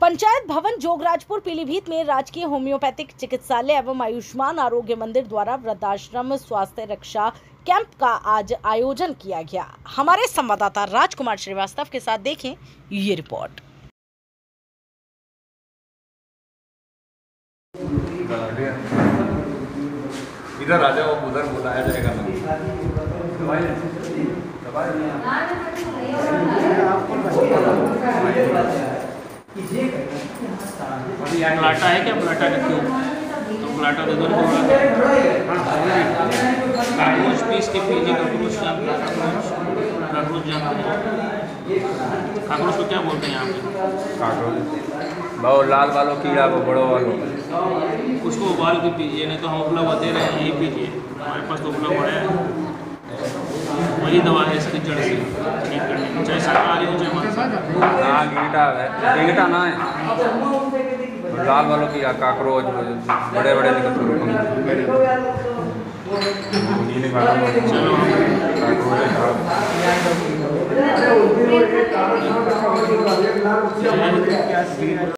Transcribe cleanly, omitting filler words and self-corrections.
पंचायत भवन जोगराजपुर पीलीभीत में राजकीय होम्योपैथिक चिकित्सालय एवं आयुष्मान आरोग्य मंदिर द्वारा वृद्धाश्रम स्वास्थ्य रक्षा कैंप का आज आयोजन किया गया। हमारे संवाददाता राजकुमार श्रीवास्तव के साथ देखें ये रिपोर्ट। इधर आ जाओ, उधर बुलाया जाएगा ना। प्लाटा है क्या? प्लाटा का क्यों? तो प्लाटा दे दो। कागज पीस के पीजिए। कागज जानते हैं? कागज को क्या बोलते हैं यहाँ पे? कागज वो लाल वालों कीड़ा, वो बड़ो वालों उसको उबाल के पीजिए, नहीं तो हम उपलब्ध दे रहे हैं, यही पीजिए। हमारे पास तो उपलब्ध है, वही दवा है इसकी जड़ से ठीक करने की, चाहे शाकाहारी हो चाहे मांसाहारी। हाँ, गीटा ना है लाल वालों की, काकरोच बड़े बड़े चलो